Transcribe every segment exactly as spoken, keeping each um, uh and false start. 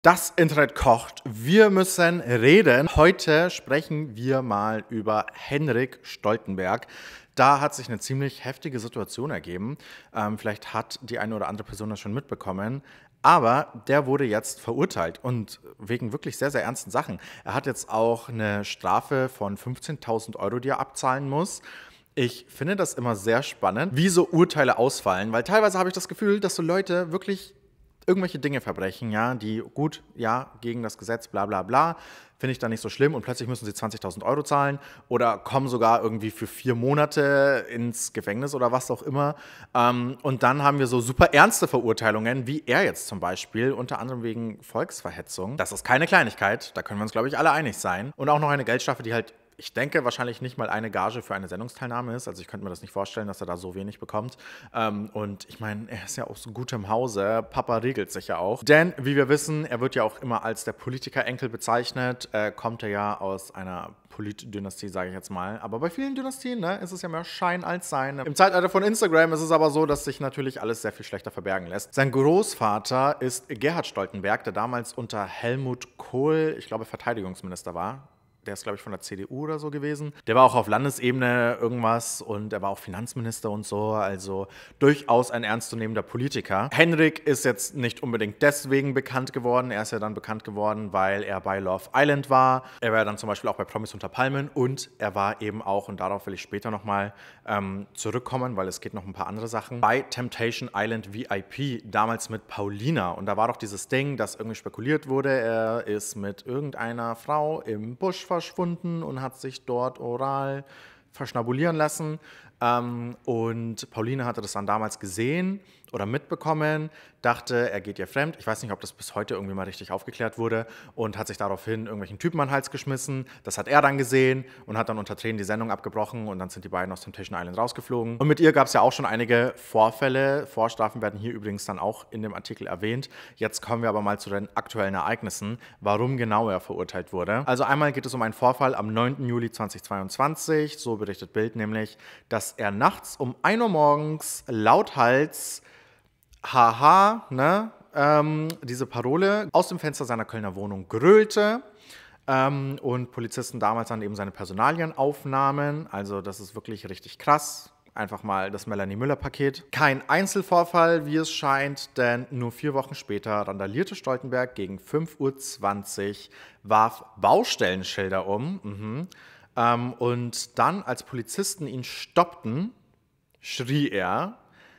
Das Internet kocht. Wir müssen reden. Heute sprechen wir mal über Henrik Stoltenberg. Da hat sich eine ziemlich heftige Situation ergeben. Ähm, vielleicht hat die eine oder andere Person das schon mitbekommen. Aber der wurde jetzt verurteilt und wegen wirklich sehr, sehr ernsten Sachen. Er hat jetzt auch eine Strafe von fünfzehntausend Euro, die er abzahlen muss. Ich finde das immer sehr spannend, wie so Urteile ausfallen, weil teilweise habe ich das Gefühl, dass so Leute wirklich irgendwelche Dinge verbrechen, ja, die gut, ja, gegen das Gesetz, bla bla bla, finde ich dann nicht so schlimm und plötzlich müssen sie zwanzigtausend Euro zahlen oder kommen sogar irgendwie für vier Monate ins Gefängnis oder was auch immer. Ähm, und dann haben wir so super ernste Verurteilungen, wie er jetzt zum Beispiel, unter anderem wegen Volksverhetzung. Das ist keine Kleinigkeit, da können wir uns, glaube ich, alle einig sein. Und auch noch eine Geldstrafe, die halt, ich denke, wahrscheinlich nicht mal eine Gage für eine Sendungsteilnahme ist. Also ich könnte mir das nicht vorstellen, dass er da so wenig bekommt. Ähm, und ich meine, er ist ja aus gutem Hause. Papa regelt sich ja auch. Denn, wie wir wissen, er wird ja auch immer als der Politikerenkel bezeichnet. Äh, kommt er ja aus einer Politdynastie, sage ich jetzt mal. Aber bei vielen Dynastien, ne, ist es ja mehr Schein als Sein. Im Zeitalter von Instagram ist es aber so, dass sich natürlich alles sehr viel schlechter verbergen lässt. Sein Großvater ist Gerhard Stoltenberg, der damals unter Helmut Kohl, ich glaube, Verteidigungsminister war. Der ist, glaube ich, von der C D U oder so gewesen. Der war auch auf Landesebene irgendwas und er war auch Finanzminister und so, also durchaus ein ernstzunehmender Politiker. Henrik ist jetzt nicht unbedingt deswegen bekannt geworden. Er ist ja dann bekannt geworden, weil er bei Love Island war. Er war dann zum Beispiel auch bei Promis unter Palmen und er war eben auch, und darauf will ich später nochmal ähm, zurückkommen, weil es geht noch ein paar andere Sachen, bei Temptation Island V I P, damals mit Paulina. Und da war doch dieses Ding, dass irgendwie spekuliert wurde, er ist mit irgendeiner Frau im Busch verschwunden und hat sich dort oral verschnabulieren lassen. Ähm, und Pauline hatte das dann damals gesehen oder mitbekommen, dachte, er geht ihr fremd. Ich weiß nicht, ob das bis heute irgendwie mal richtig aufgeklärt wurde und hat sich daraufhin irgendwelchen Typen an den Hals geschmissen. Das hat er dann gesehen und hat dann unter Tränen die Sendung abgebrochen und dann sind die beiden aus Temptation Island rausgeflogen. Und mit ihr gab es ja auch schon einige Vorfälle. Vorstrafen werden hier übrigens dann auch in dem Artikel erwähnt. Jetzt kommen wir aber mal zu den aktuellen Ereignissen, warum genau er verurteilt wurde. Also einmal geht es um einen Vorfall am neunten Juli zweitausendzweiundzwanzig, so berichtet Bild nämlich, dass er nachts um ein Uhr morgens lauthals Haha, ne, ähm, diese Parole aus dem Fenster seiner Kölner Wohnung grölte ähm, und Polizisten damals dann eben seine Personalien aufnahmen. Also das ist wirklich richtig krass. Einfach mal das Melanie Müller-Paket. Kein Einzelvorfall, wie es scheint, denn nur vier Wochen später randalierte Stoltenberg gegen fünf Uhr zwanzig, warf Baustellenschilder um mhm, ähm, und dann, als Polizisten ihn stoppten, schrie er: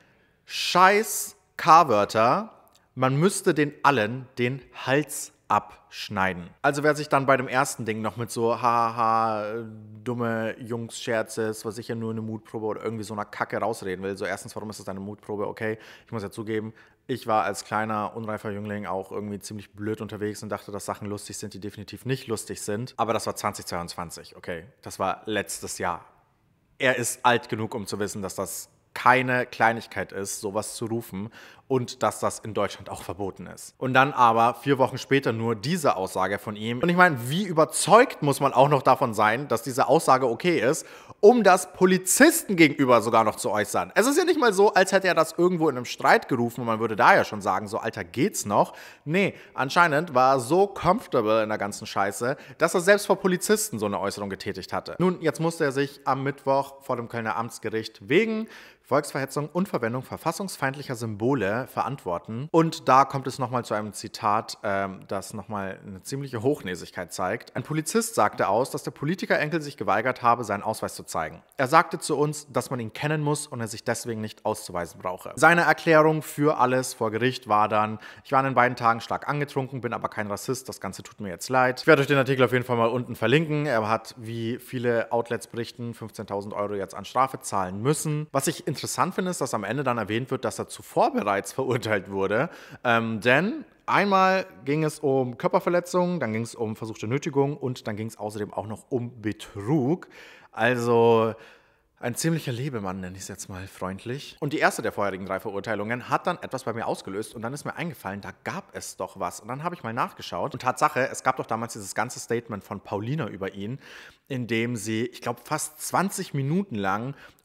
Scheiß K-Wörter, man müsste den allen den Hals abschneiden. Also wer sich dann bei dem ersten Ding noch mit so haha, dumme Jungs-Scherze, was sicher nur eine Mutprobe oder irgendwie so einer Kacke rausreden will, so erstens, warum ist das eine Mutprobe? Okay, ich muss ja zugeben, ich war als kleiner, unreifer Jüngling auch irgendwie ziemlich blöd unterwegs und dachte, dass Sachen lustig sind, die definitiv nicht lustig sind. Aber das war zweitausendzweiundzwanzig, okay, das war letztes Jahr. Er ist alt genug, um zu wissen, dass das keine Kleinigkeit ist, sowas zu rufen und dass das in Deutschland auch verboten ist. Und dann aber vier Wochen später nur diese Aussage von ihm. Und ich meine, wie überzeugt muss man auch noch davon sein, dass diese Aussage okay ist, um das Polizisten gegenüber sogar noch zu äußern. Es ist ja nicht mal so, als hätte er das irgendwo in einem Streit gerufen und man würde da ja schon sagen, so Alter, geht's noch? Nee, anscheinend war er so comfortable in der ganzen Scheiße, dass er selbst vor Polizisten so eine Äußerung getätigt hatte. Nun, jetzt musste er sich am Mittwoch vor dem Kölner Amtsgericht wegen Volksverhetzung und Verwendung verfassungsfeindlicher Symbole verantworten. Und da kommt es nochmal zu einem Zitat, ähm, das nochmal eine ziemliche Hochnäsigkeit zeigt. Ein Polizist sagte aus, dass der Politikerenkel sich geweigert habe, seinen Ausweis zu zeigen. Er sagte zu uns, dass man ihn kennen muss und er sich deswegen nicht auszuweisen brauche. Seine Erklärung für alles vor Gericht war dann: Ich war an den beiden Tagen stark angetrunken, bin aber kein Rassist, das Ganze tut mir jetzt leid. Ich werde euch den Artikel auf jeden Fall mal unten verlinken. Er hat, wie viele Outlets berichten, fünfzehntausend Euro jetzt an Strafe zahlen müssen. Was ich interessant finde, ist, dass am Ende dann erwähnt wird, dass er zuvor bereits verurteilt wurde. Ähm, denn einmal ging es um Körperverletzung, dann ging es um versuchte Nötigung und dann ging es außerdem auch noch um Betrug. Also ein ziemlicher Lebemann, nenne ich es jetzt mal freundlich. Und die erste der vorherigen drei Verurteilungen hat dann etwas bei mir ausgelöst und dann ist mir eingefallen, da gab es doch was. Und dann habe ich mal nachgeschaut und Tatsache, es gab doch damals dieses ganze Statement von Paulina über ihn, in dem sie, ich glaube, fast zwanzig Minuten lang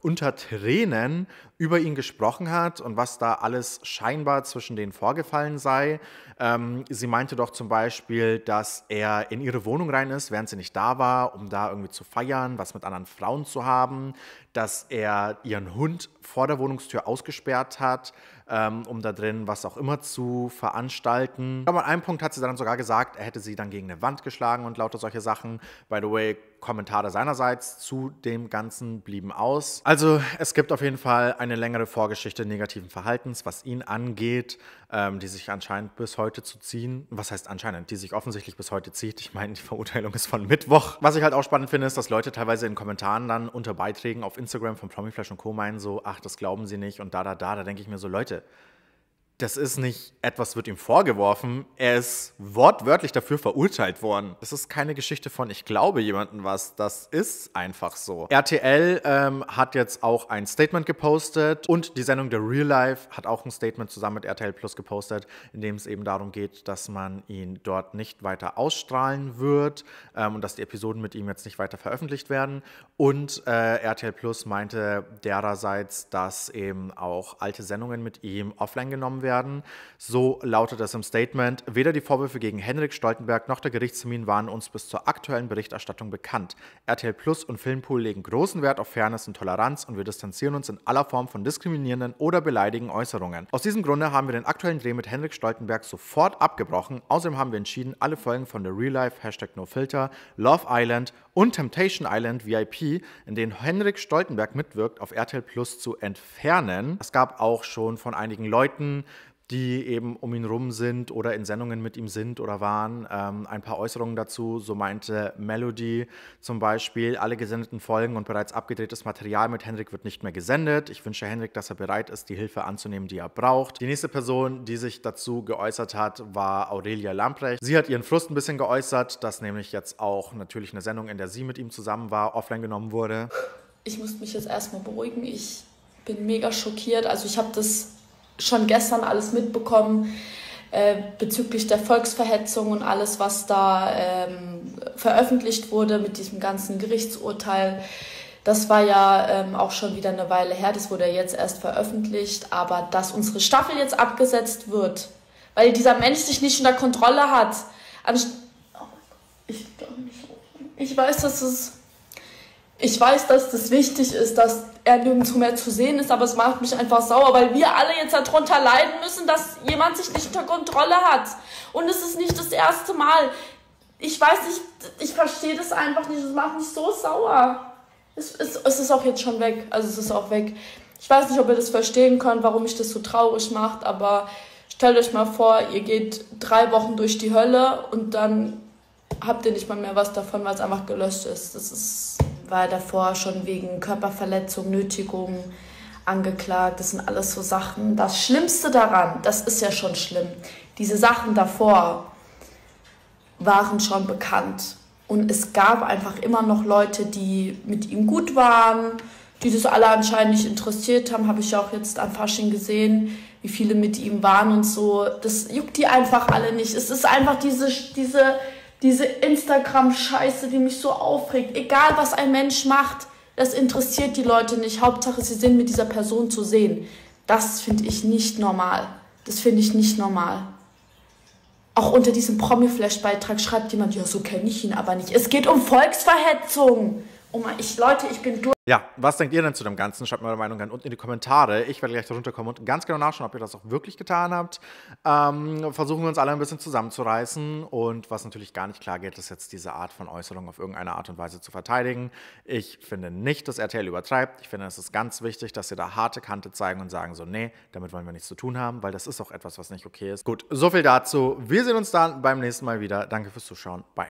unter Tränen über ihn gesprochen hat und was da alles scheinbar zwischen denen vorgefallen sei. Ähm, sie meinte doch zum Beispiel, dass er in ihre Wohnung rein ist, während sie nicht da war, um da irgendwie zu feiern, was mit anderen Frauen zu haben, dass er ihren Hund vor der Wohnungstür ausgesperrt hat, ähm, um da drin was auch immer zu veranstalten. Aber an einem Punkt hat sie dann sogar gesagt, er hätte sie dann gegen eine Wand geschlagen und lauter solche Sachen. By the way, Kommentare seinerseits zu dem Ganzen blieben aus. Also es gibt auf jeden Fall eine längere Vorgeschichte negativen Verhaltens, was ihn angeht, ähm, die sich anscheinend bis heute zu ziehen. Was heißt anscheinend? Die sich offensichtlich bis heute zieht. Ich meine, die Verurteilung ist von Mittwoch. Was ich halt auch spannend finde, ist, dass Leute teilweise in Kommentaren dann unter Beiträgen auf Instagram von Promiflash und Co. meinen so, ach, das glauben sie nicht und da, da, da. Da denke ich mir so, Leute, das ist nicht etwas wird ihm vorgeworfen, er ist wortwörtlich dafür verurteilt worden. Das ist keine Geschichte von ich glaube jemandem was, das ist einfach so. R T L ähm, hat jetzt auch ein Statement gepostet und die Sendung The Real Life hat auch ein Statement zusammen mit R T L Plus gepostet, in dem es eben darum geht, dass man ihn dort nicht weiter ausstrahlen wird ähm, und dass die Episoden mit ihm jetzt nicht weiter veröffentlicht werden. Und äh, R T L Plus meinte dererseits, dass eben auch alte Sendungen mit ihm offline genommen werden. Werden. So lautet es im Statement: Weder die Vorwürfe gegen Henrik Stoltenberg noch der Gerichtstermin waren uns bis zur aktuellen Berichterstattung bekannt. R T L Plus und Filmpool legen großen Wert auf Fairness und Toleranz und wir distanzieren uns in aller Form von diskriminierenden oder beleidigenden Äußerungen. Aus diesem Grunde haben wir den aktuellen Dreh mit Henrik Stoltenberg sofort abgebrochen. Außerdem haben wir entschieden, alle Folgen von The Real Life, Hashtag NoFilter, Love Island und Temptation Island V I P, in denen Henrik Stoltenberg mitwirkt, auf R T L Plus zu entfernen. Es gab auch schon von einigen Leuten, die eben um ihn rum sind oder in Sendungen mit ihm sind oder waren, ähm, ein paar Äußerungen dazu. So meinte Melody zum Beispiel, alle gesendeten Folgen und bereits abgedrehtes Material mit Henrik wird nicht mehr gesendet. Ich wünsche Henrik, dass er bereit ist, die Hilfe anzunehmen, die er braucht. Die nächste Person, die sich dazu geäußert hat, war Aurelia Lamprecht. Sie hat ihren Frust ein bisschen geäußert, dass nämlich jetzt auch natürlich eine Sendung, in der sie mit ihm zusammen war, offline genommen wurde. Ich muss mich jetzt erstmal beruhigen. Ich bin mega schockiert. Also ich habe das schon gestern alles mitbekommen äh, bezüglich der Volksverhetzung und alles, was da ähm, veröffentlicht wurde mit diesem ganzen Gerichtsurteil. Das war ja ähm, auch schon wieder eine Weile her, das wurde ja jetzt erst veröffentlicht, aber dass unsere Staffel jetzt abgesetzt wird, weil dieser Mensch sich nicht unter Kontrolle hat. Anst oh ich, ich weiß, dass es Ich weiß, dass das wichtig ist, dass er nirgendwo mehr zu sehen ist, aber es macht mich einfach sauer, weil wir alle jetzt darunter leiden müssen, dass jemand sich nicht unter Kontrolle hat. Und es ist nicht das erste Mal. Ich weiß nicht, ich verstehe das einfach nicht, es macht mich so sauer. Es, es, es ist auch jetzt schon weg, also es ist auch weg. Ich weiß nicht, ob ihr das verstehen könnt, warum mich das so traurig macht, aber stellt euch mal vor, ihr geht drei Wochen durch die Hölle und dann habt ihr nicht mal mehr was davon, weil es einfach gelöscht ist. Das ist... war davor schon wegen Körperverletzung, Nötigung angeklagt. Das sind alles so Sachen. Das Schlimmste daran, das ist ja schon schlimm, diese Sachen davor waren schon bekannt. Und es gab einfach immer noch Leute, die mit ihm gut waren, die das alle anscheinend nicht interessiert haben. Habe ich ja auch jetzt an Fasching gesehen, wie viele mit ihm waren und so. Das juckt die einfach alle nicht. Es ist einfach diese... diese Diese Instagram-Scheiße, die mich so aufregt. Egal, was ein Mensch macht, das interessiert die Leute nicht. Hauptsache, sie sind mit dieser Person zu sehen. Das finde ich nicht normal. Das finde ich nicht normal. Auch unter diesem Promi-Flash-Beitrag schreibt jemand, ja, so kenne ich ihn aber nicht. Es geht um Volksverhetzung. Oh mein, ich, Leute, ich bin durch. Ja, was denkt ihr denn zu dem Ganzen? Schreibt mir eure Meinung gerne unten in die Kommentare. Ich werde gleich darunter kommen und ganz genau nachschauen, ob ihr das auch wirklich getan habt. Ähm, versuchen wir uns alle ein bisschen zusammenzureißen. Und was natürlich gar nicht klar geht, ist jetzt diese Art von Äußerung auf irgendeine Art und Weise zu verteidigen. Ich finde nicht, dass R T L übertreibt. Ich finde, es ist ganz wichtig, dass sie da harte Kante zeigen und sagen so, nee, damit wollen wir nichts zu tun haben, weil das ist auch etwas, was nicht okay ist. Gut, so viel dazu. Wir sehen uns dann beim nächsten Mal wieder. Danke fürs Zuschauen. Bye.